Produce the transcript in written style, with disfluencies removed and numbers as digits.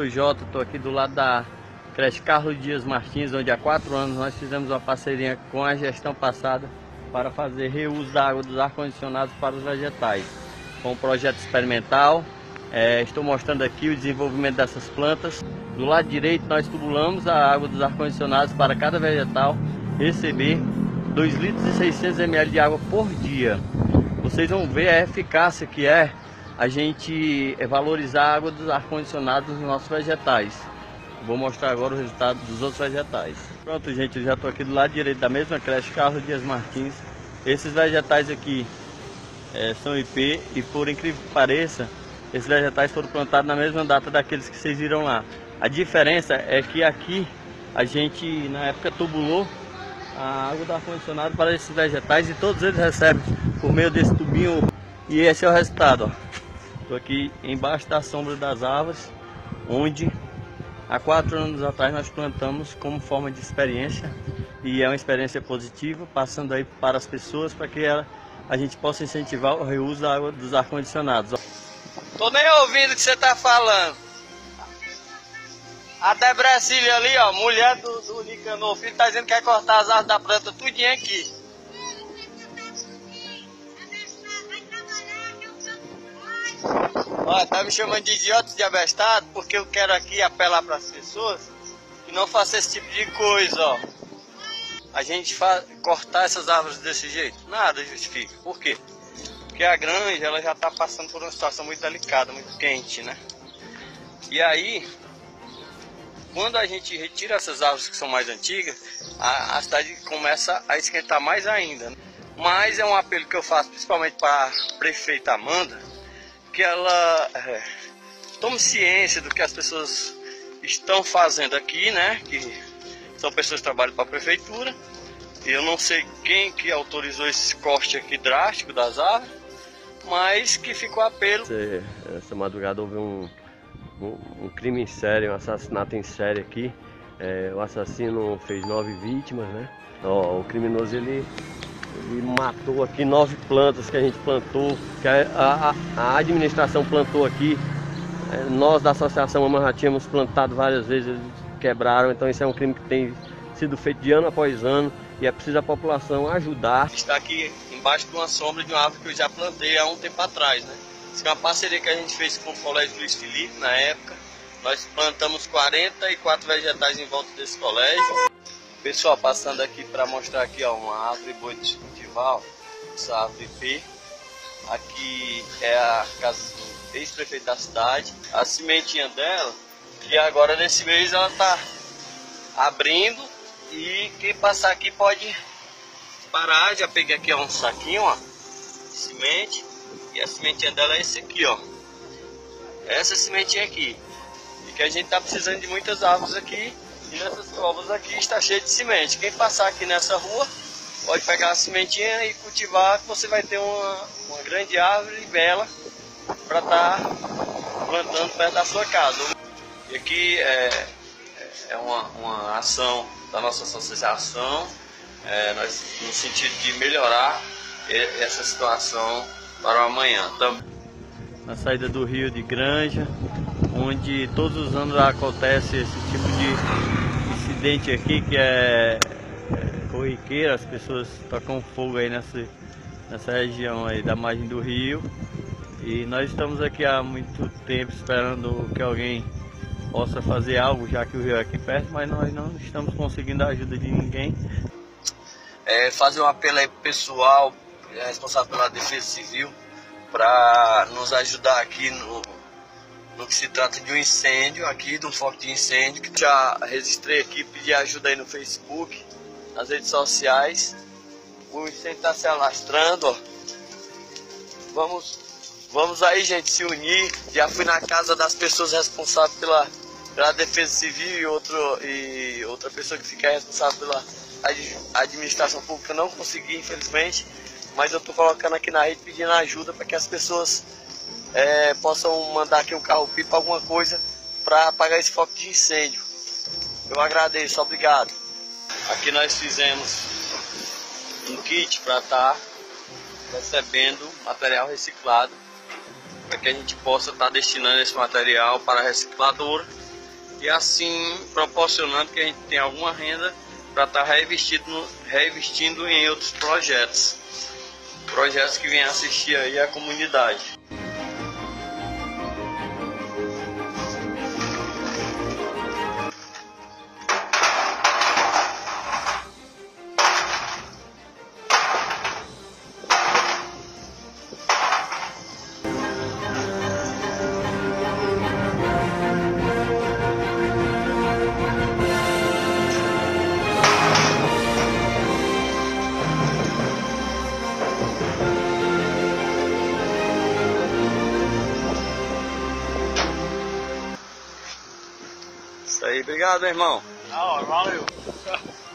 Jota, estou aqui do lado da creche Carlos Dias Martins, onde há 4 anos nós fizemos uma parceria com a gestão passada para fazer reuso da água dos ar-condicionados para os vegetais. Com um projeto experimental, estou mostrando aqui o desenvolvimento dessas plantas. Do lado direito nós tubulamos a água dos ar-condicionados para cada vegetal receber 2,6 litros de água por dia. Vocês vão ver a eficácia que é a gente valorizar a água dos ar-condicionados nos nossos vegetais. Vou mostrar agora o resultado dos outros vegetais. Pronto, gente, eu já estou aqui do lado direito da mesma creche Carlos Dias Martins. Esses vegetais aqui são IP e, por incrível que pareça, esses vegetais foram plantados na mesma data daqueles que vocês viram lá. A diferença é que aqui a gente, na época, tubulou a água do ar-condicionado para esses vegetais e todos eles recebem por meio desse tubinho. E esse é o resultado, ó. Estou aqui embaixo da sombra das árvores, onde há 4 anos atrás nós plantamos como forma de experiência, e é uma experiência positiva, passando aí para as pessoas, para que a gente possa incentivar o reuso da água dos ar-condicionados. Tô nem ouvindo o que você tá falando. A Debrecília ali, ó, mulher do Nicanor Filho, tá dizendo que quer cortar as árvores da planta tudinho aqui. Ó, tá me chamando de idiota, de abestado, porque eu quero aqui apelar para as pessoas que não façam esse tipo de coisa, ó. A gente cortar essas árvores desse jeito, nada justifica. Por quê? Porque a granja, ela já tá passando por uma situação muito delicada, muito quente, né? E aí, quando a gente retira essas árvores que são mais antigas, a cidade começa a esquentar mais ainda, né? Mas é um apelo que eu faço principalmente para a prefeita Amanda, que ela tome ciência do que as pessoas estão fazendo aqui, né? Que são pessoas que trabalham para a prefeitura. Eu não sei quem que autorizou esse corte aqui drástico das árvores, mas que ficou apelo. Essa madrugada houve um crime em série, um assassinato em série aqui. O assassino fez 9 vítimas, né? O criminoso ele matou aqui 9 plantas que a gente plantou, que a administração plantou aqui. Nós da associação AMA já tínhamos plantado várias vezes, eles quebraram. Então isso é um crime que tem sido feito de ano após ano, e é preciso a população ajudar. Está aqui embaixo de uma sombra de uma árvore que eu já plantei há um tempo atrás, né? Isso é uma parceria que a gente fez com o Colégio Luiz Felipe na época. Nós plantamos 44 vegetais em volta desse colégio. Pessoal, passando aqui para mostrar aqui, ó, uma árvore boa de cultivar, essa árvore IP. Aqui é a casa do ex-prefeito da cidade. A sementinha dela, que agora nesse mês ela tá abrindo, e quem passar aqui pode parar. Já peguei aqui, ó, um saquinho, ó, de semente, e a sementinha dela é esse aqui, ó. Essa sementinha aqui. E que a gente tá precisando de muitas árvores aqui. E nessas covas aqui está cheio de semente. Quem passar aqui nessa rua pode pegar a sementinha e cultivar, que você vai ter uma grande árvore bela para estar plantando perto da sua casa. E aqui é uma ação da nossa associação, no sentido de melhorar essa situação para o amanhã. Na saída do rio de Granja, onde todos os anos acontece esse tipo de incidente aqui, que é corriqueiro. As pessoas tocam fogo aí nessa região aí da margem do rio, e nós estamos aqui há muito tempo esperando que alguém possa fazer algo, já que o rio é aqui perto, mas nós não estamos conseguindo a ajuda de ninguém. Fazer um apelo aí pro pessoal responsável pela Defesa Civil para nos ajudar aqui no que se trata de um incêndio aqui, de um foco de incêndio, que já registrei aqui, pedi ajuda aí no Facebook, nas redes sociais. O incêndio está se alastrando, ó. Vamos aí, gente, se unir. Já fui na casa das pessoas responsáveis pela Defesa Civil e outra pessoa que fica responsável pela administração pública. Não consegui, infelizmente, mas eu estou colocando aqui na rede pedindo ajuda para que as pessoas possam mandar aqui um carro-pipa, alguma coisa, para apagar esse foco de incêndio. Eu agradeço, obrigado. Aqui nós fizemos um kit para estar recebendo material reciclado, para que a gente possa estar destinando esse material para a recicladora e assim proporcionando que a gente tenha alguma renda para estar reinvestindo em outros projetos que venham assistir aí a comunidade. Isso aí, obrigado, irmão. Da hora, valeu.